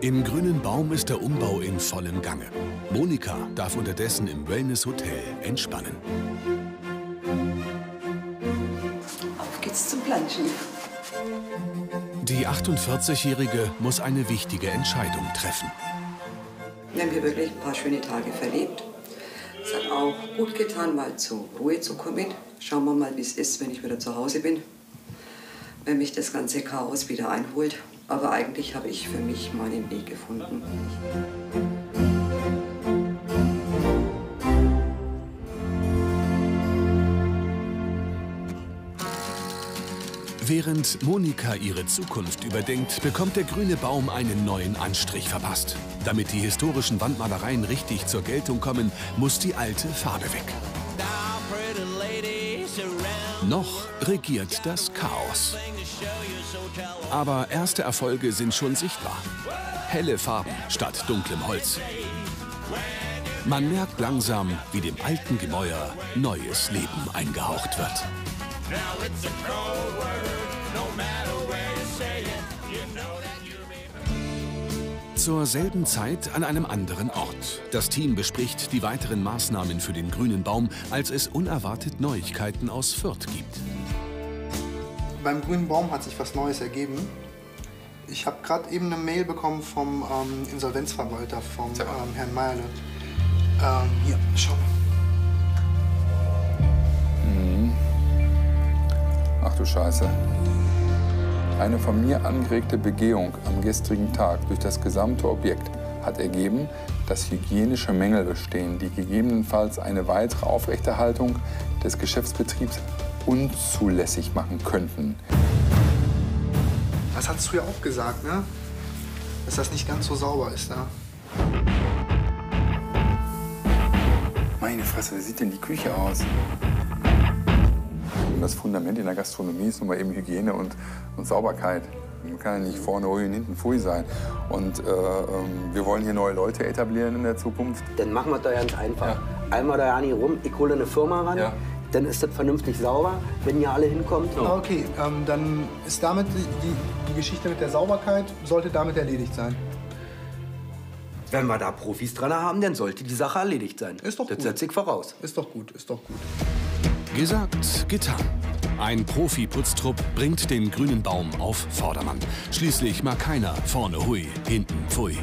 Im Grünen Baum ist der Umbau in vollem Gange. Monika darf unterdessen im Wellness-Hotel entspannen. Auf geht's zum Planschen. Die 48-Jährige muss eine wichtige Entscheidung treffen. Wir haben hier wirklich ein paar schöne Tage verlebt. Es hat auch gut getan, mal zur Ruhe zu kommen. Schauen wir mal, wie es ist, wenn ich wieder zu Hause bin. Wenn mich das ganze Chaos wieder einholt. Aber eigentlich habe ich für mich meinen Weg gefunden. Während Monika ihre Zukunft überdenkt, bekommt der Grüne Baum einen neuen Anstrich verpasst. Damit die historischen Wandmalereien richtig zur Geltung kommen, muss die alte Farbe weg. Noch regiert das Chaos. Aber erste Erfolge sind schon sichtbar. Helle Farben statt dunklem Holz. Man merkt langsam, wie dem alten Gemäuer neues Leben eingehaucht wird. Zur selben Zeit an einem anderen Ort. Das Team bespricht die weiteren Maßnahmen für den Grünen Baum, als es unerwartet Neuigkeiten aus Fürth gibt. Beim Grünen Baum hat sich was Neues ergeben. Ich habe gerade eben eine Mail bekommen vom Insolvenzverwalter, vom Herrn Meierle. Hier, schau mal. Ach du Scheiße. Eine von mir angeregte Begehung am gestrigen Tag durch das gesamte Objekt hat ergeben, dass hygienische Mängel bestehen, die gegebenenfalls eine weitere Aufrechterhaltung des Geschäftsbetriebs unzulässig machen könnten. Das hast du ja auch gesagt, ne? Dass das nicht ganz so sauber ist, ne? Meine Fresse, wie sieht denn die Küche aus? Das Fundament in der Gastronomie ist nun mal eben Hygiene und Sauberkeit. Man kann ja nicht vorne Hui und hinten Pfui sein. Und wir wollen hier neue Leute etablieren in der Zukunft. Dann machen wir das ganz einfach. Ja. Einmal da ja nicht rum, ich hole eine Firma ran, dann ist das vernünftig sauber, wenn ihr alle hinkommt. Okay, dann ist damit die Geschichte mit der Sauberkeit, sollte damit erledigt sein. Wenn wir da Profis dran haben, dann sollte die Sache erledigt sein. Ist doch gut. Das setze ich voraus. Ist doch gut, ist doch gut. Gesagt, getan. Ein Profi-Putztrupp bringt den Grünen Baum auf Vordermann. Schließlich mag keiner vorne hui, hinten pfui.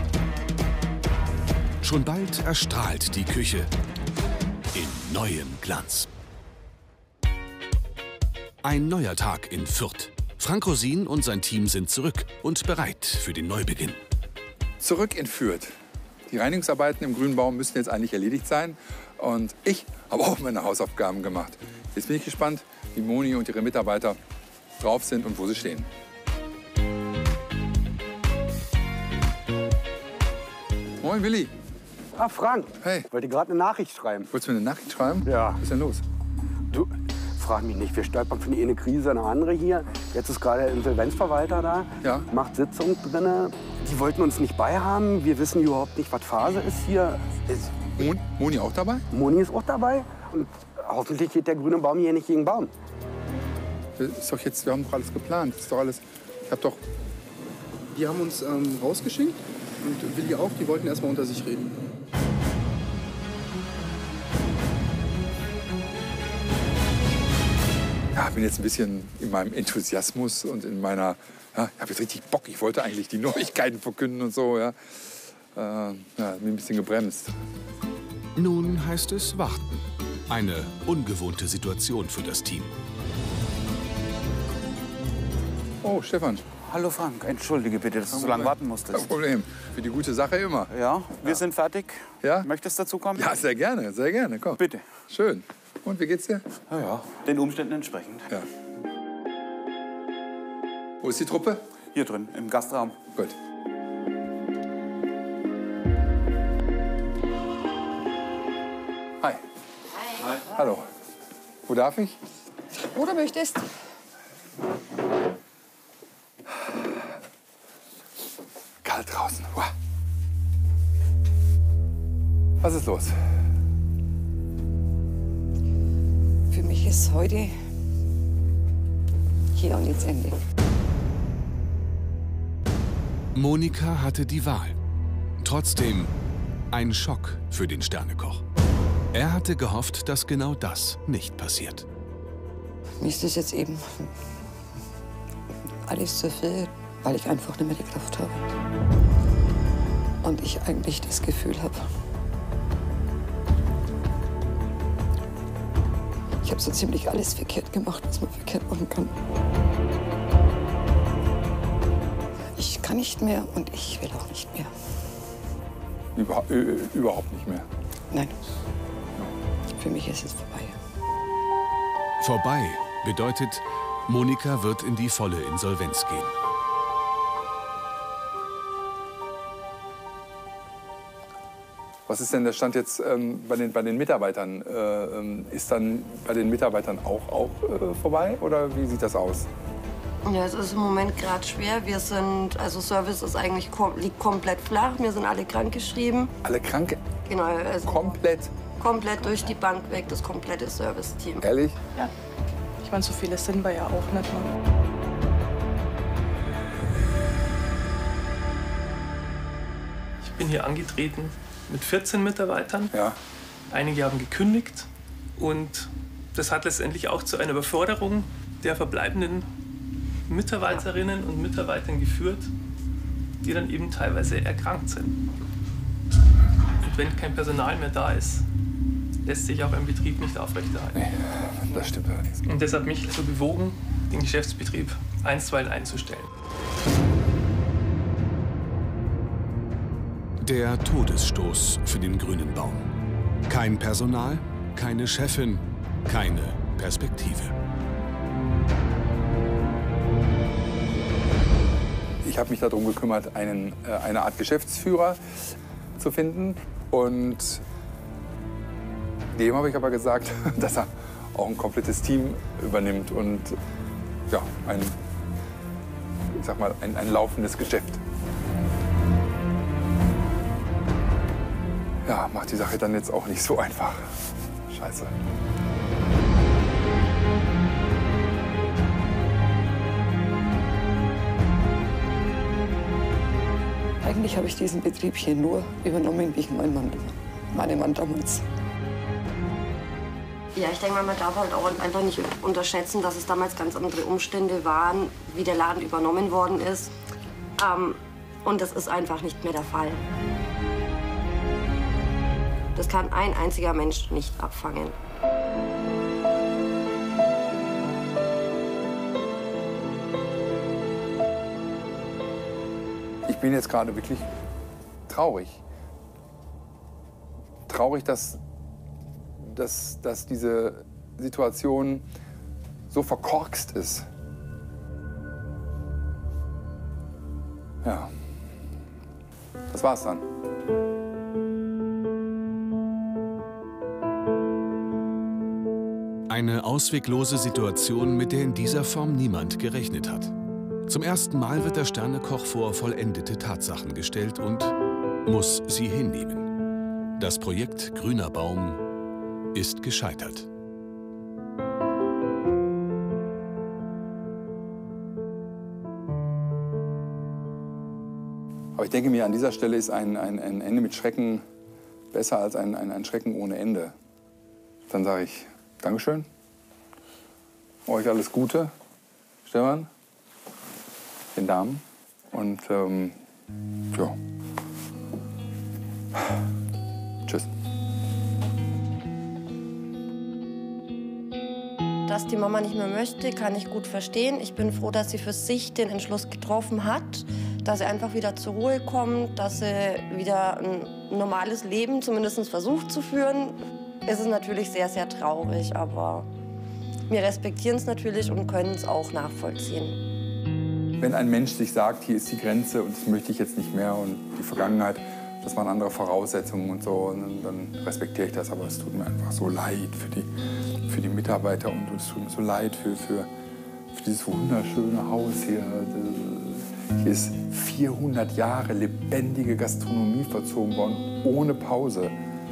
Schon bald erstrahlt die Küche in neuem Glanz. Ein neuer Tag in Fürth. Frank Rosin und sein Team sind zurück und bereit für den Neubeginn. Zurück in Fürth. Die Reinigungsarbeiten im Grünen Baum müssten jetzt eigentlich erledigt sein. Und ich habe auch meine Hausaufgaben gemacht. Jetzt bin ich gespannt, wie Moni und ihre Mitarbeiter drauf sind und wo sie stehen. Moin, Willi. Ah, Frank. Hey. Ich wollte gerade eine Nachricht schreiben. Wolltest du mir eine Nachricht schreiben? Ja. Was ist denn los? Du, frag mich nicht. Wir stolpern von eine Krise in eine andere hier. Jetzt ist gerade der Insolvenzverwalter da. Ja. Macht Sitzung drin. Die wollten uns nicht beihaben. Wir wissen überhaupt nicht, was Phase ist hier. Moni auch dabei? Moni ist auch dabei. Und hoffentlich geht der Grüne Baum hier nicht gegen Baum. Ist doch jetzt, wir haben doch alles geplant. Ist doch alles. Ich hab doch. Die haben uns rausgeschickt und Willi auch, die wollten erst mal unter sich reden. Ja, ich bin jetzt ein bisschen in meinem Enthusiasmus und in meiner. Ja, ich habe jetzt richtig Bock. Ich wollte eigentlich die Neuigkeiten verkünden und so. Ja, bin ein bisschen gebremst. Nun heißt es warten. Eine ungewohnte Situation für das Team. Oh, Stefan. Hallo Frank, entschuldige bitte, dass du so lange warten musstest. Kein Problem. Für die gute Sache immer. Ja, wir sind fertig. Ja? Möchtest du dazu kommen? Ja, sehr gerne, sehr gerne. Komm. Bitte. Schön. Und wie geht's dir? Ja, ja, den Umständen entsprechend. Ja. Wo ist die Truppe? Hier drin, im Gastraum. Gut. Hi. Hi. Hallo. Wo darf ich? Wo du möchtest. Kalt draußen. Uah. Was ist los? Für mich ist heute hier und jetzt Ende. Monika hatte die Wahl. Trotzdem ein Schock für den Sternekoch. Er hatte gehofft, dass genau das nicht passiert. Mir ist das jetzt eben alles zu viel, weil ich einfach nicht mehr die Kraft habe. Und ich eigentlich das Gefühl habe, ich habe so ziemlich alles verkehrt gemacht, was man verkehrt machen kann. Ich kann nicht mehr und ich will auch nicht mehr. Überhaupt nicht mehr? Nein. Für mich ist es vorbei. Vorbei bedeutet, Monika wird in die volle Insolvenz gehen. Was ist denn der Stand jetzt bei den Mitarbeitern? Ist dann bei den Mitarbeitern auch vorbei oder wie sieht das aus? Ja, es ist im Moment gerade schwer. Also Service ist eigentlich liegt komplett flach. Wir sind alle krankgeschrieben. Alle krank? Genau. Also komplett? Komplett durch die Bank weg, das komplette Service-Team. Ehrlich? Ja. Ich meine, so viele sind wir ja auch nicht mehr. Ich bin hier angetreten mit 14 Mitarbeitern. Ja. Einige haben gekündigt und das hat letztendlich auch zu einer Überforderung der verbleibenden Mitarbeiterinnen und Mitarbeitern geführt, die dann eben teilweise erkrankt sind. Und wenn kein Personal mehr da ist, lässt sich auch ein Betrieb nicht aufrechterhalten. Nee, das stimmt allerdings. Und das hat mich dazu bewogen, den Geschäftsbetrieb einstweilen einzustellen. Der Todesstoß für den Grünen Baum. Kein Personal, keine Chefin, keine Perspektive. Ich habe mich darum gekümmert, eine Art Geschäftsführer zu finden. Und dem habe ich aber gesagt, dass er auch ein komplettes Team übernimmt und ja, ein laufendes Geschäft. Ja, macht die Sache dann jetzt auch nicht so einfach. Scheiße. Eigentlich habe ich diesen Betrieb hier nur übernommen wegen meinem Mann damals. Ja, ich denke mal, man darf halt auch einfach nicht unterschätzen, dass es damals ganz andere Umstände waren, wie der Laden übernommen worden ist. Und das ist einfach nicht mehr der Fall. Das kann ein einziger Mensch nicht abfangen. Ich bin jetzt gerade wirklich traurig. Traurig, dass diese Situation so verkorkst ist. Ja, das war's dann. Eine ausweglose Situation, mit der in dieser Form niemand gerechnet hat. Zum ersten Mal wird der Sternekoch vor vollendete Tatsachen gestellt und muss sie hinnehmen. Das Projekt Grüner Baum ist gescheitert. Aber ich denke mir, an dieser Stelle ist ein Ende mit Schrecken besser als ein Schrecken ohne Ende. Dann sage ich Dankeschön, euch alles Gute, Stefan, den Damen und ja, tschüss. Dass die Mama nicht mehr möchte, kann ich gut verstehen. Ich bin froh, dass sie für sich den Entschluss getroffen hat, dass sie einfach wieder zur Ruhe kommt, dass sie wieder ein normales Leben zumindest versucht zu führen. Es ist natürlich sehr, sehr traurig, aber wir respektieren es natürlich und können es auch nachvollziehen. Wenn ein Mensch sich sagt, hier ist die Grenze und das möchte ich jetzt nicht mehr und die Vergangenheit, das waren andere Voraussetzungen und so, und dann respektiere ich das. Aber es tut mir einfach so leid für die Mitarbeiter und es tut mir so leid für dieses wunderschöne Haus hier. Hier ist 400 Jahre lebendige Gastronomie verzogen worden, ohne Pause.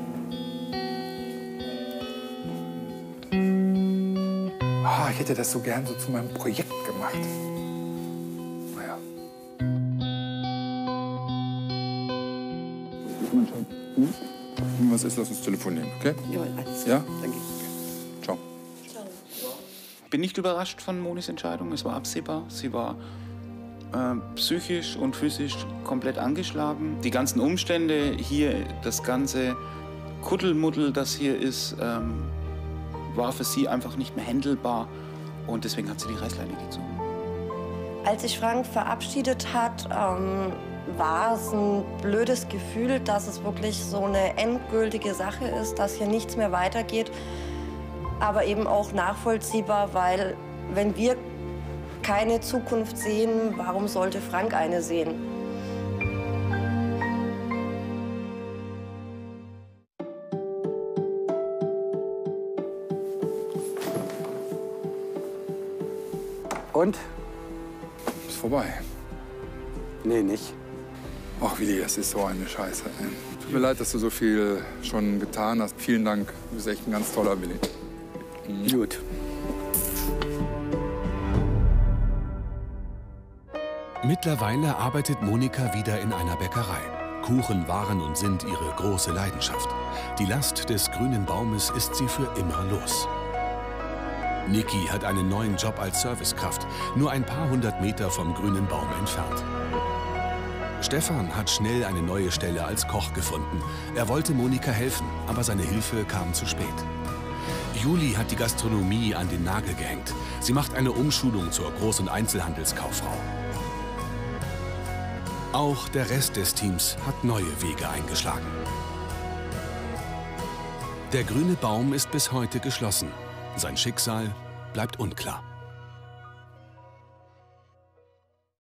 Ich hätte das so gern so zu meinem Projekt gemacht. Naja. mein Schatz. Wenn was ist, lass uns telefonieren, okay? Ja, alles. Ja? Danke. Ciao. Bin nicht überrascht von Monis Entscheidung. Es war absehbar. Sie war psychisch und physisch komplett angeschlagen. Die ganzen Umstände hier, das ganze Kuddelmuddel, das hier ist, war für sie einfach nicht mehr handelbar. Und deswegen hat sie die Reißleine gezogen. Als sich Frank verabschiedet hat, war es ein blödes Gefühl, dass es wirklich so eine endgültige Sache ist, dass hier nichts mehr weitergeht. Aber eben auch nachvollziehbar, weil wenn wir keine Zukunft sehen, warum sollte Frank eine sehen? Und? Ist vorbei. Nee, nicht. Ach Willi, das ist so eine Scheiße. Ey. Tut mir leid, dass du so viel schon getan hast. Vielen Dank. Du bist echt ein ganz toller Willi. Gut. Mittlerweile arbeitet Monika wieder in einer Bäckerei. Kuchen waren und sind ihre große Leidenschaft. Die Last des grünen Baumes ist sie für immer los. Niki hat einen neuen Job als Servicekraft, nur ein paar hundert Meter vom grünen Baum entfernt. Stefan hat schnell eine neue Stelle als Koch gefunden. Er wollte Monika helfen, aber seine Hilfe kam zu spät. Juli hat die Gastronomie an den Nagel gehängt. Sie macht eine Umschulung zur Groß- und Einzelhandelskauffrau. Auch der Rest des Teams hat neue Wege eingeschlagen. Der grüne Baum ist bis heute geschlossen. Sein Schicksal bleibt unklar.